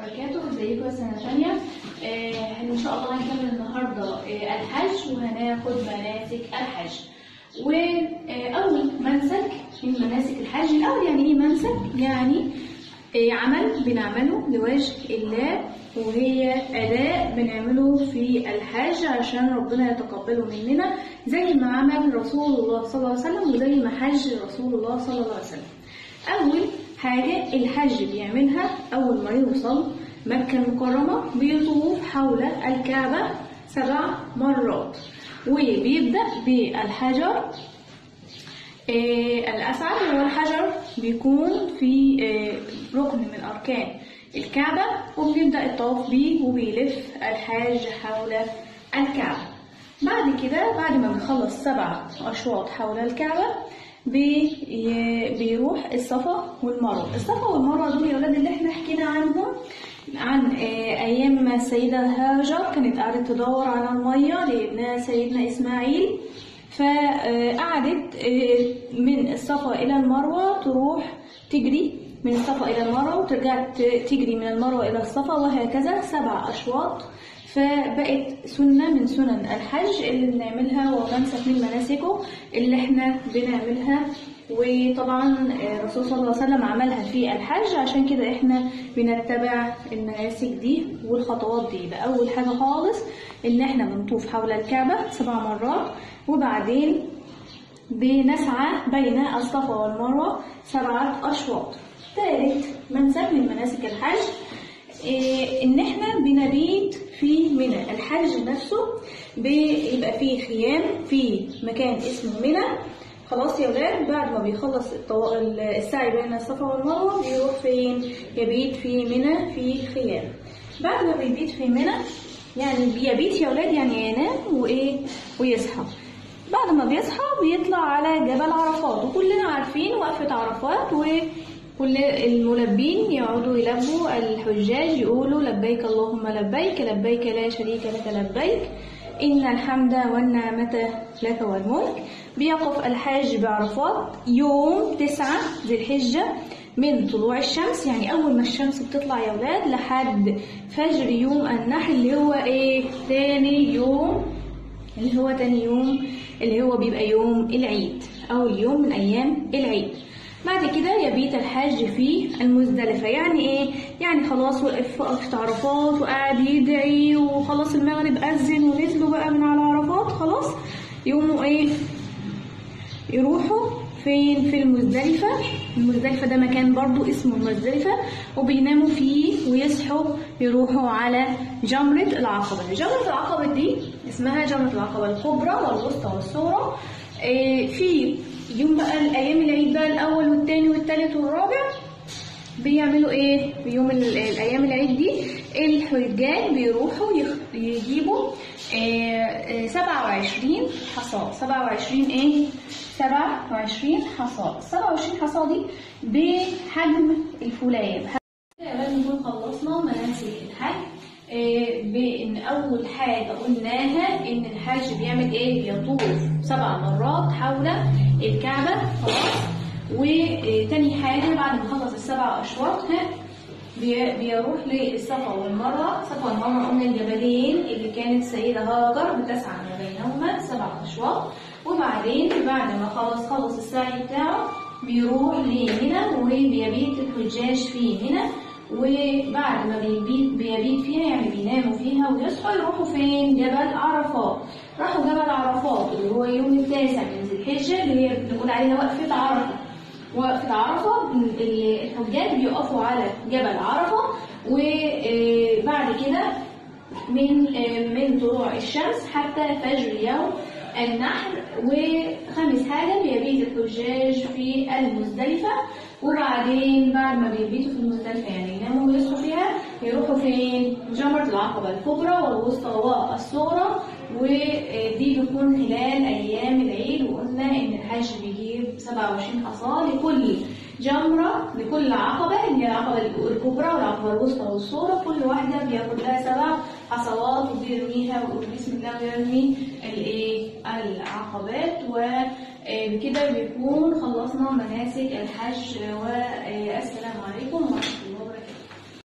وبركاته. ازيكم يا سنة تانية؟ ان شاء الله هنكمل النهارده الحج وهناخد مناسك الحج. واول منسك من مناسك الحج، الاول يعني ايه منسك؟ يعني عمل بنعمله لوجه الله، وهي أداء بنعمله في الحج عشان ربنا يتقبله مننا، زي ما عمل رسول الله صلى الله عليه وسلم وزي ما حج رسول الله صلى الله عليه وسلم. أول حاجة الحج بيعملها أول ما يوصل مكة المكرمة بيطوف حول الكعبة 7 مرات، وبيبدأ بالحجر الأسعد. هو الحجر بيكون في ركن من أركان الكعبة، وبيبدأ الطواف بيه وبيلف الحاج حول الكعبة. بعد كده بعد ما بيخلص 7 أشواط حول الكعبة بيروح الصفا والمروة. الصفا والمروة دول يا ولاد اللي احنا حكينا عنهم عن أيام ما السيدة هاجر كانت قاعدة تدور على المية لابنها سيدنا إسماعيل، فقعدت من الصفا إلى المروة تروح تجري من الصفا إلى المروة وترجع تجري من المروة إلى الصفا، وهكذا 7 أشواط. فبقت سنة من سنن الحج اللي بنعملها ومنسك من مناسكه اللي احنا بنعملها. وطبعا الرسول صلى الله عليه وسلم عملها في الحج، عشان كده احنا بنتبع المناسك دي والخطوات دي. يبقى أول حاجة خالص إن احنا بنطوف حول الكعبة 7 مرات، وبعدين بنسعى بين الصفا والمروة 7 أشواط. ثالث منسك من مناسك الحج إن احنا بنبيت في منى. الحج نفسه بيبقى فيه خيام في مكان اسمه منى. خلاص يا ولاد، بعد ما بيخلص السعي بين الصفا والمروة بيروح فين؟ يبيت في منى في خيام. بعد ما بيبيت في منى يعني بيبيت يا ولاد يعني ينام ويصحى. بعد ما بيصحى بيطلع على جبل عرفات، وكلنا عارفين وقفة عرفات، وكل الملبين يقعدوا يلبوا الحجاج يقولوا لبيك اللهم لبيك، لبيك لا شريك لك لبيك، إن الحمد والنعمة لك والملك. بيقف الحاج بعرفات يوم 9 ذي الحجة من طلوع الشمس، يعني أول ما الشمس بتطلع يا ولاد لحد فجر يوم النحر اللي هو تاني يوم، اللي هو بيبقى يوم العيد أو اليوم من أيام العيد. بعد كده يبيت الحاج في المزدلفة. يعني يعني خلاص وقف عرفات وقاعد يدعي وخلاص المغرب أذن ونزلوا بقى من على عرفات، خلاص يقوموا يروحوا فين؟ في المزدلفة. المزدلفة ده مكان برضو اسمه المزدلفة، وبيناموا فيه ويصحوا يروحوا على جمرة العقبة. جمرة العقبة دي اسمها جمرة العقبة الكبرى والوسطى والصغرى. في يوم بقى الأيام العيد بقى الأول والثاني والثالث والرابع بيعمللوا في يوم الأيام العيد دي الحجاج بيروحوا يجيبوا 27 حصاة. 27 حصاة. 27 حصاة دي بحجم الفولاية. لازم نكون خلصنا مناسك الحج. بإن أول حاجة قلناها إن الحج بيعمل بيطوف 7 مرات حول الكعبة، خلاص. وتاني حاجة بعد ما خلص ال7 أشواط بيروح للصفا والمروة. الصفا والمروة قلنا الجبلين اللي كانت السيدة هاجر بتسعى ما بينهما 7 أشواط. وبعدين بعد ما خلص السعي بتاعه بيروح لمنى وبيبيت الحجاج في منى. وبعد ما بيبيت فيها يعني بيناموا فيها ويصحوا يروحوا فين؟ جبل عرفات. راحوا جبل عرفات اللي هو يوم 9 من ذي الحجة اللي هي بنقول عليها وقفة عرفة. وقفة عرفة الحجاج بيقفوا على جبل عرفة، وبعد كده من طلوع الشمس حتى فجر يوم النحر. وخامس حاجة بيبيت الحجاج في المزدلفة. وبعدين بعد ما بيبيتوا في المزدلفة يعني يناموا ويصحوا فيها يروحوا فين؟ جمرة العقبة الكبرى والوسطى والصغرى. ودي بتكون خلال أيام العيد. وقلنا إن الحج بيجيب 27 حصاة لكل جمرة، لكل عقبة اللي هي العقبة الكبرى والعقبة الوسطى والصغرى. كل واحدة بياخد لها 7 حصوات وبيرميها ويقول بسم الله ويرمي العقبات. وبكده بيكون خلصنا مناسك الحج. والسلام عليكم ورحمة الله.